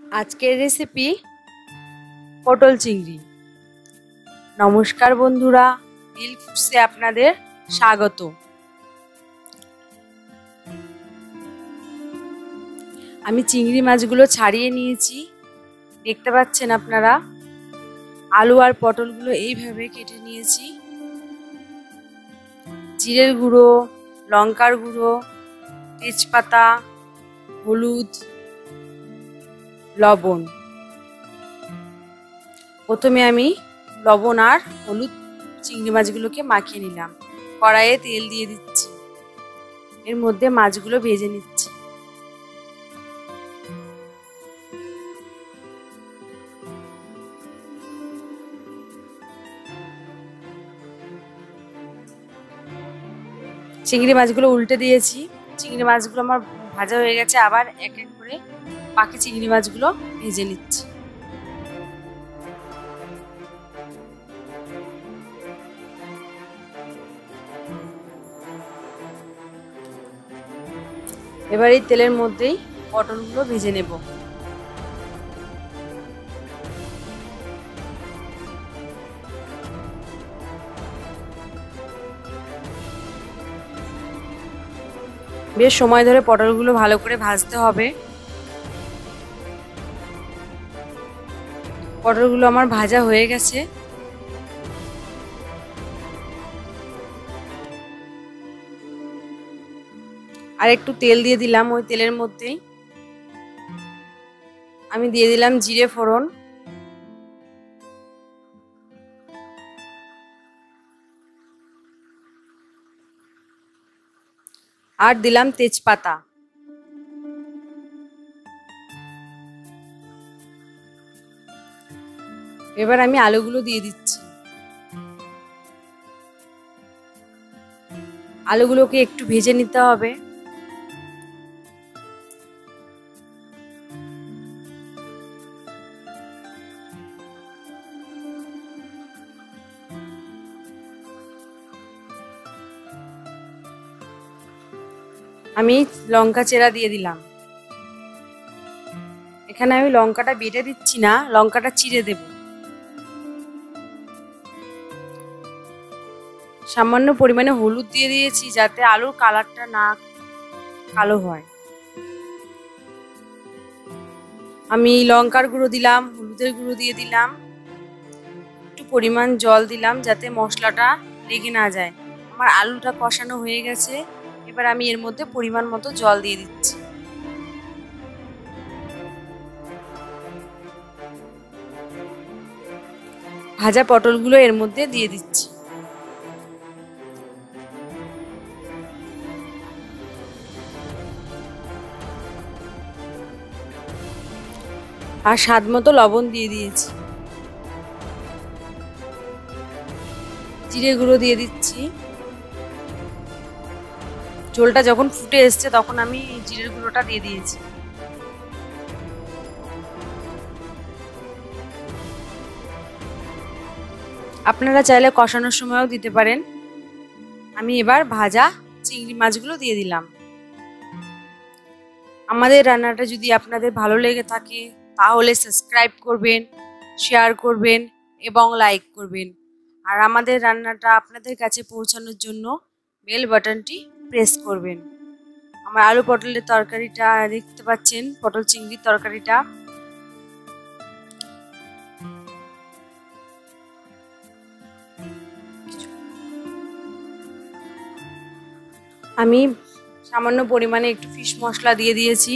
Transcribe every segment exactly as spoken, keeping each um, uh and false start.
আজকের রেসিপি পটল চিংড়ি। নমস্কার বন্ধুরা, মিল্ক ফুডসে আপনাদের স্বাগত। আমি চিংড়ি মাছগুলো ছাড়িয়ে নিয়েছি, দেখতে পাচ্ছেন আপনারা। আলু আর পটলগুলো এইভাবে কেটে নিয়েছি। জিরের গুঁড়ো, লঙ্কার গুঁড়ো, তেজপাতা, হলুদ, লবণ। প্রথমে আমি লবণ আর হলুদ চিংড়ি মাছগুলোকে মাখিয়ে নিলাম। কড়াইয়ে তেল দিয়ে দিচ্ছি, এর মধ্যে মাছগুলো ভেজে নিচ্ছি। চিংড়ি মাছগুলো উল্টে দিয়েছি। চিংড়ি মাছগুলো আমার ভাজা হয়ে গেছে। আবার এক এক করে বাকি চিংড়ি মাছগুলো ভেজে নিচ্ছি। এবার এই তেলের মধ্যেই পটলগুলো ভেজে নেব। বেশ সময় ধরে পটলগুলো ভালো করে ভাজতে হবে। পটলগুলো আমার ভাজা হয়ে গেছে। আর একটু তেল দিয়ে দিলাম। ওই তেলের মধ্যেই আমি দিয়ে দিলাম জিরে ফোড়ন, আর দিলাম তেজপাতা। এবার আমি আলুগুলো দিয়ে দিচ্ছি। আলুগুলোকে একটু ভেজে নিতে হবে। আমি লঙ্কা চেরা দিয়ে দিলাম। এখানে আমি লঙ্কাটা বেটে দিচ্ছি না, লঙ্কাটা চিড়ে দেব। সামান্য পরিমাণে হলুদ দিয়ে দিয়েছি, যাতে আলুর কালারটা না কালো হয়। আমি লঙ্কার গুঁড়ো দিলাম, হলুদের গুঁড়ো দিয়ে দিলাম, একটু পরিমাণ জল দিলাম যাতে মশলাটা লেগে না যায়। আমার আলুটা কষানো হয়ে গেছে। এবার আমি এর মধ্যে পরিমাণ মতো জল দিয়ে দিচ্ছি। ভাজা পটলগুলো এর মধ্যে দিয়ে দিচ্ছি। আর স্বাদ মতো লবণ দিয়ে দিয়েছি। জিরে গুঁড়ো দিয়ে দিচ্ছি। ঝোলটা যখন ফুটে এসছে তখন আমি জিরের গুঁড়োটা দিয়ে দিয়েছি। আপনারা চাইলে কষানোর সময়ও দিতে পারেন। আমি এবার ভাজা চিংড়ি মাছগুলো দিয়ে দিলাম। আমাদের রান্নাটা যদি আপনাদের ভালো লেগে থাকে তাহলে সাবস্ক্রাইব করবেন, শেয়ার করবেন এবং লাইক করবেন। আর আমাদের রান্নাটা আপনাদের কাছে পৌঁছানোর জন্য বেল বাটনটি প্রেস করবেন। আমার আলু পটলের তরকারিটা দেখতে পাচ্ছেন, পটল চিংড়ির তরকারিটা। আমি সামান্য পরিমাণে একটু ফিশ মশলা দিয়ে দিয়েছি।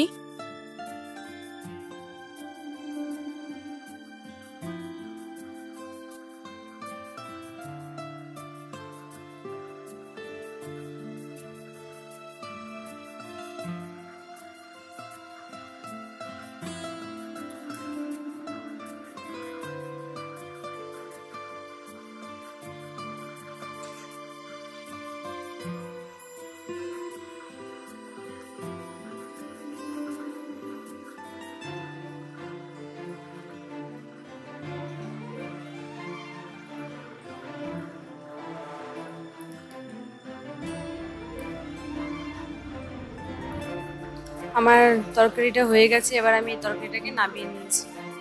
আমার তরকারিটা হয়ে গেছে, এবার আমি এই তরকারিটাকে নামিয়ে নিয়েছি।